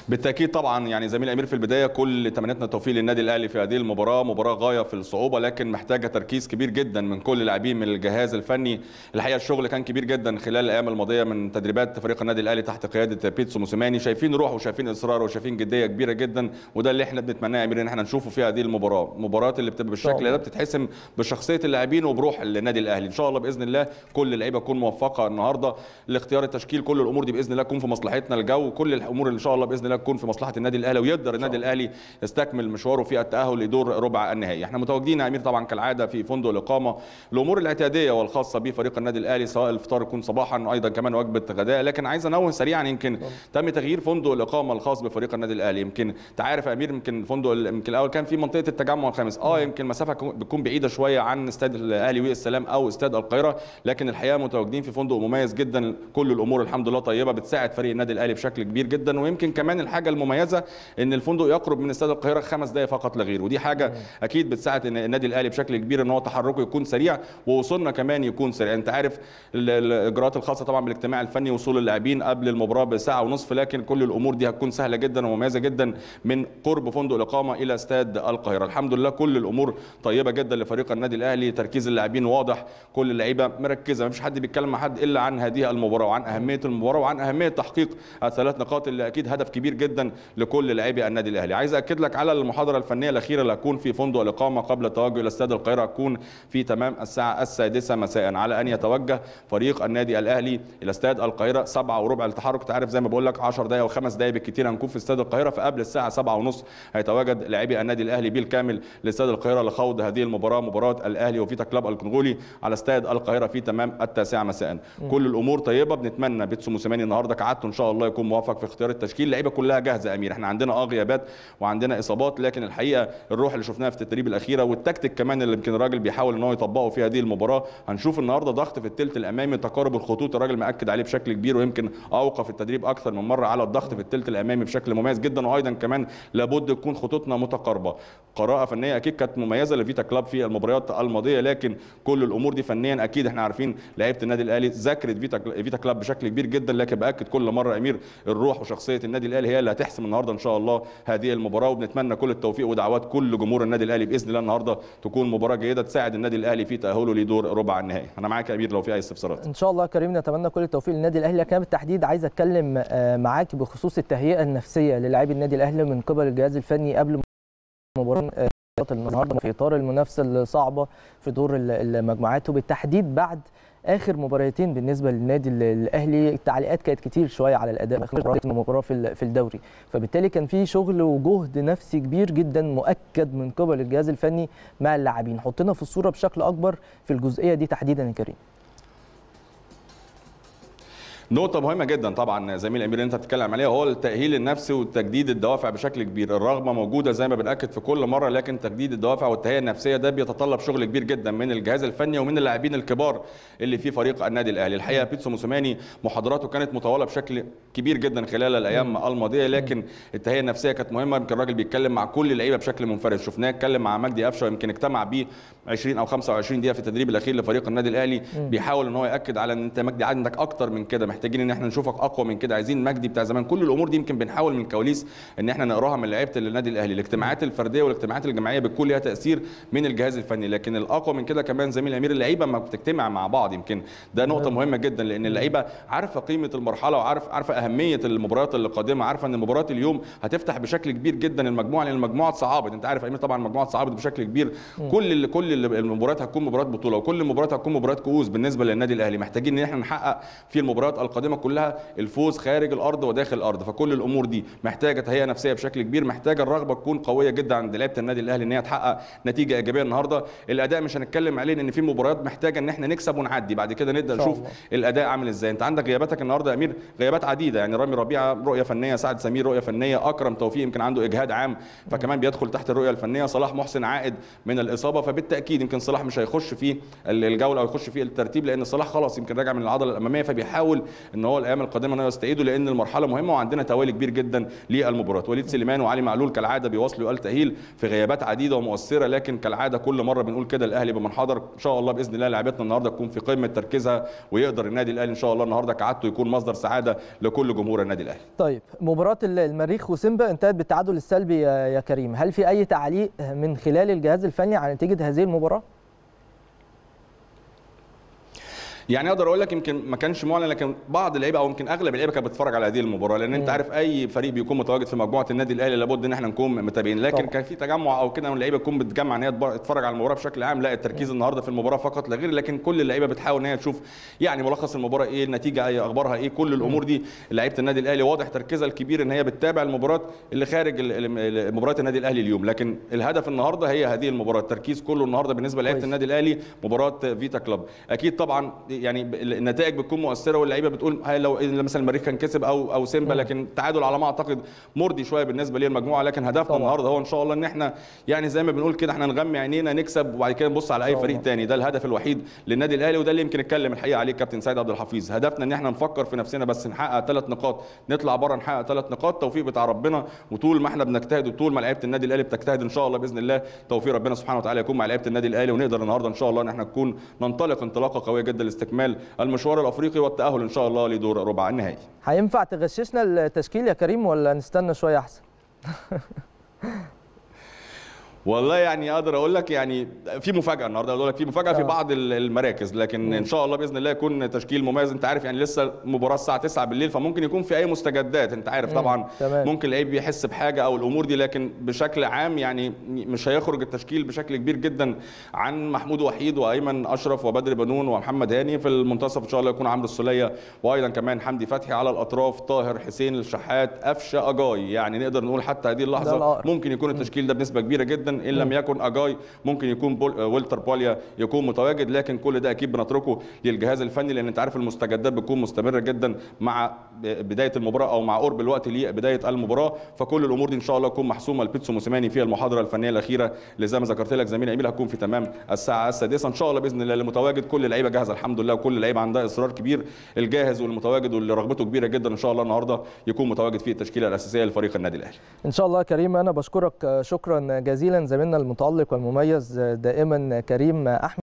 بالتاكيد طبعا، يعني زميل امير في البدايه كل تمنياتنا التوفيق للنادي الاهلي في هذه المباراه، مباراه غايه في الصعوبه لكن محتاجه تركيز كبير جدا من كل اللاعبين من الجهاز الفني. الحقيقه الشغل كان كبير جدا خلال الايام الماضيه من تدريبات فريق النادي الاهلي تحت قياده بيتسو موسيماني، شايفين روح وشايفين اصرار وشايفين جديه كبيره جدا، وده اللي احنا بنتمناه يا امير ان احنا نشوفه في هذه المباراه. المباريات اللي بتبقى بالشكل ده بتتحسم بشخصيه اللاعبين وبروح النادي الاهلي. ان شاء الله باذن الله كل اللعيبه تكون موفقه النهارده لاختيار التشكيل، كل الامور دي باذن الله تكون في مصلحتنا، الجو كل الامور ان شاء الله باذن الله تكون في مصلحه النادي الاهلي، ويقدر النادي الاهلي يستكمل مشواره في التاهل لدور ربع النهائي. احنا متواجدين يا امير طبعا كالعاده في فندق الاقامه، الامور الاعتياديه والخاصه بفريق النادي الاهلي سواء الفطار يكون صباحا ايضا كمان وجبه غداء، لكن عايز انوه سريعا يمكن تم تغيير فندق الاقامه الخاص بفريق النادي الاهلي. يمكن انت عارف يا امير يمكن الفندق يمكن الاول كان في منطقه التجمع الخامس، يمكن مسافه بتكون بعيده شويه عن استاد الاهلي والسلام او استاد القاهره، لكن الحقيقه متواجدين في فندق مميز جدا، كل الامور الحمد لله طيبه بتساعد فريق النادي الاهلي بشكل كبير جدا. ويمكن كمان الحاجه المميزه ان الفندق يقرب من استاد القاهره 5 دقائق فقط لا غير، ودي حاجه اكيد بتساعد ان النادي الاهلي بشكل كبير ان هو تحركه يكون سريع ووصولنا كمان يكون سريع. انت عارف الاجراءات الخاصه طبعا بالاجتماع الفني وصول اللاعبين قبل المباراه بساعه ونصف، لكن كل الامور دي هتكون سهله جدا ومميزه جدا من قرب فندق الاقامه الى استاد القاهره. الحمد لله كل الامور طيبه جدا لفريق النادي الاهلي، تركيز اللاعبين واضح، كل اللعيبه مركزه، ما فيش حد بيتكلم مع حد الا عن هذه المباراه وعن اهميه المباراه وعن اهميه تحقيق الثلاث نقاط اللي اكيد هدف كبير جدا لكل لاعبي النادي الاهلي. عايز اكد لك على المحاضره الفنيه الاخيره اللي هتكون في فندق الاقامه قبل التوجه الى استاد القاهره، هتكون في تمام الساعه 6 مساء، على ان يتوجه فريق النادي الاهلي الى استاد القاهره 7:15 للتحرك. تعرف زي ما بقول لك 10 دقائق و5 دقائق بالكثير هنكون في استاد القاهره، فقبل الساعه 7:30 هيتواجد لاعبي النادي الاهلي بالكامل لاستاد القاهره لخوض هذه المباراه، مباراه الاهلي وفيتا كلاب الكونغولي على استاد القاهره في تمام 9 مساء. كل الامور طيبه، بنتمنى بيتسو موسيماني النهارده كعادته ان شاء الله يكون موفق في اختيار التشكيل، اللعيبه كلها جاهزه يا امير، احنا عندنا غيابات وعندنا اصابات، لكن الحقيقه الروح اللي شفناها في التدريب الاخيره والتكتيك كمان اللي يمكن الراجل بيحاول ان هو يطبقه في هذه المباراه، هنشوف النهارده ضغط في الثلث الامامي، تقارب الخطوط الراجل مأكد عليه بشكل كبير، ويمكن اوقف التدريب اكثر من مره على الضغط في الثلث الامامي بشكل مميز جدا، وايضا كمان لابد تكون خطوطنا متقاربه. قراءه فنيه اكيد كانت مميزه لفيتا كلاب في المباريات الماضيه، لكن كل الامور دي فنيا اكيد احنا عارفين لعيبه النادي الاهلي ذاكرت فيتا كلاب بشكل كبير جدا، لكن باكد كل مره امير الروح وشخصيه النادي الاهلي هي اللي هتحسم النهارده ان شاء الله هذه المباراه، وبنتمنى كل التوفيق ودعوات كل جمهور النادي الاهلي باذن الله النهارده تكون مباراه جيده تساعد النادي الاهلي في تاهله لدور ربع النهائي. انا معاك يا امير لو في اي استفسارات. ان شاء الله كريم، نتمنى كل التوفيق للنادي الاهلي. لكن بالتحديد عايز اتكلم معاك بخصوص التهيئه النفسيه للاعبي النادي الاهلي من قبل الجهاز الفني قبل مباراه النهارده في اطار المنافسه الصعبه في دور المجموعات، وبالتحديد بعد اخر مباراتين بالنسبه للنادي الاهلي. التعليقات كانت كتير شويه على الاداء اخر مباراه في الدوري، فبالتالي كان في شغل وجهد نفسي كبير جدا مؤكد من قبل الجهاز الفني مع اللاعبين. حطنا في الصوره بشكل اكبر في الجزئيه دي تحديدا يا كريم. نقطة مهمة جدا طبعا زميل امير اللي انت بتتكلم عليها، هو التأهيل النفسي وتجديد الدوافع بشكل كبير. الرغبة موجودة زي ما بنأكد في كل مرة، لكن تجديد الدوافع والتهيئة النفسية ده بيتطلب شغل كبير جدا من الجهاز الفني ومن اللاعبين الكبار اللي في فريق النادي الاهلي. الحقيقة بيتسو موسيماني محاضراته كانت مطولة بشكل كبير جدا خلال الايام الماضية، لكن التهيئة النفسية كانت مهمة. يمكن الراجل بيتكلم مع كل اللعيبة بشكل منفرد، شفناه اتكلم مع مجدي قفشه، يمكن اجتمع بيه 20 او 25 دقيقة في التدريب الاخير لفريق النادي الاهلي، بيحاول ان هو ياكد على ان انت مجدي عندك اكتر من كده، محتاجين ان احنا نشوفك اقوى من كده، عايزين مجدي بتاع زمان. كل الامور دي يمكن بنحاول من الكواليس ان احنا نقراها من لعيبه النادي الاهلي. الاجتماعات الفرديه والاجتماعات الجماعيه بتكون ليها تاثير من الجهاز الفني، لكن الاقوى من كده كمان زميل امير اللعيبه ما بتجتمع مع بعض. يمكن ده نقطه مهمه جدا، لان اللعيبه عارفه قيمه المرحله وعارفه اهميه المباريات اللي قادمه، عارفه ان مباراه اليوم هتفتح بشكل كبير جدا المجموعه، لان المجموعه صعبت. انت عارف امير طبعا المجموعه صعبت بشكل كبير، كل المباريات هتكون مباريات بطوله، وكل المباريات هتكون مباريات كؤوس بالنسبه للنادي الاهلي. محتاجين ان احنا نحقق في المباريات القادمه كلها الفوز خارج الارض وداخل الارض، فكل الامور دي محتاجه تهيئه نفسيه بشكل كبير، محتاجه الرغبه تكون قويه جدا عند لعيبه النادي الاهلي ان هي تحقق نتيجه ايجابيه النهارده. الاداء مش هنتكلم عليه لان في مباريات محتاجه ان احنا نكسب ونعدي، بعد كده نبدا نشوف الاداء عامل ازاي. انت عندك غياباتك النهارده يا امير غيابات عديده، يعني رامي ربيعه رؤيه فنيه، سعد سمير رؤيه فنيه، اكرم توفيق يمكن عنده اجهاد عام فكمان بيدخل تحت الرؤيه الفنيه، صلاح محسن عائد من الاصابه، فبالتاكيد يمكن صلاح مش هيخش في الجوله او يخش في الترتيب لان صلاح خلاص يمكن راجع من العضله الاماميه، فبيحاول ان هو الايام القادمه انه يستعيدوا، لان المرحله مهمه وعندنا توالي كبير جدا للمباراه. وليد سليمان وعلي معلول كالعاده بيواصلوا التاهيل في غيابات عديده ومؤثره، لكن كالعاده كل مره بنقول كده الاهلي بمنحدر. ان شاء الله باذن الله لاعبتنا النهارده تكون في قمه تركيزها، ويقدر النادي الاهلي ان شاء الله النهارده كعادته يكون مصدر سعاده لكل جمهور النادي الاهلي. طيب مباراه المريخ وسيمبا انتهت بالتعادل السلبي يا كريم، هل في اي تعليق من خلال الجهاز الفني عن نتيجه هذه المباراه؟ يعني اقدر اقول لك يمكن ما كانش معلن، لكن بعض اللعيبه او يمكن اغلب اللعيبه كانت بتتفرج على هذه المباراه، لان انت عارف اي فريق بيكون متواجد في مجموعه النادي الاهلي لابد ان احنا نكون متابعين، لكن طبعا كان في تجمع او كده اللعيبه تكون بتجمع ان هي تتفرج على المباراه بشكل عام. لا، التركيز النهارده في المباراه فقط لا غير، لكن كل اللعيبه بتحاول ان هي تشوف يعني ملخص المباراه ايه، النتيجه ايه، اخبارها ايه، كل الامور دي لعيبه النادي الاهلي واضح تركيزها الكبير ان هي بتتابع المباراه اللي خارج مباراه النادي الاهلي اليوم. لكن الهدف النهارده هي هذه المباراه، التركيز كله النهارده بالنسبه لعيبه النادي الاهلي مباراه فيتا كلوب. اكيد طبعا يعني النتائج بتكون مؤثره، واللعيبه بتقول لو مثلا المريخ كان كسب او سيمبا، لكن التعادل على ما اعتقد مرضي شويه بالنسبه للمجموعه. لكن هدفنا النهارده هو ان شاء الله ان احنا يعني زي ما بنقول كده احنا نغمي عينينا نكسب، وبعد كده نبص على اي فريق ثاني. ده الهدف الوحيد للنادي الاهلي، وده اللي يمكن اتكلم الحقيقه عليه كابتن سيد عبد الحفيظ. هدفنا ان احنا نفكر في نفسنا بس، نحقق 3 نقاط، نطلع بره نحقق 3 نقاط، توفيق بتاع ربنا. وطول ما احنا بنجتهد وطول ما لعيبه النادي الاهلي بتجتهد ان شاء الله باذن الله توفيق ربنا سبحانه وتعالى يكون مع لعيبه النادي الاهلي، ونقدر النهارده ان شاء الله ان احنا نكون ننطلق انطلاقه قويه جدا لاستكمال المشوار الافريقي والتاهل ان شاء الله لدور ربع النهائي. هينفع تغششنا التشكيل يا كريم ولا نستنى شويه احسن؟ والله يعني اقدر اقول لك يعني في مفاجاه النهارده، اقول لك في مفاجاه في بعض المراكز، لكن ان شاء الله باذن الله يكون تشكيل مميز. انت عارف يعني لسه المباراه الساعه 9 بالليل، فممكن يكون في اي مستجدات، انت عارف طبعا ممكن لعيب بيحس بحاجه او الامور دي، لكن بشكل عام يعني مش هيخرج التشكيل بشكل كبير جدا عن محمود وحيد وايمن اشرف وبدر بنون ومحمد هاني. في المنتصف ان شاء الله يكون عمرو السوليه، وايضا كمان حمدي فتحي. على الاطراف طاهر حسين الشحات قفشه اجاي. يعني نقدر نقول حتى هذه اللحظه ممكن يكون التشكيل ده بنسبه كبيره جدا، ان لم يكن اجاي ممكن يكون ويلتر بوليا يكون متواجد، لكن كل ده اكيد بنتركه للجهاز الفني، لان انت عارف المستجدات بتكون مستمره جدا مع بدايه المباراه او مع قرب الوقت لبدايه المباراه. فكل الامور دي ان شاء الله تكون محسومه لبيتسو موسيماني في المحاضره الفنيه الاخيره اللي زي ما ذكرت لك زميلي اميل هتكون في تمام الساعه 6 ان شاء الله باذن الله. اللي متواجد كل اللعيبه جاهزه الحمد لله، وكل اللعيبه عندها اصرار كبير. الجاهز والمتواجد واللي رغبته كبيره جدا ان شاء الله النهارده يكون متواجد في التشكيله الاساسيه لفريق النادي الاهلي ان شاء الله. كريم انا بشكرك شكرا جزيلا، زميلنا المتالق والمميز دائما كريم احمد.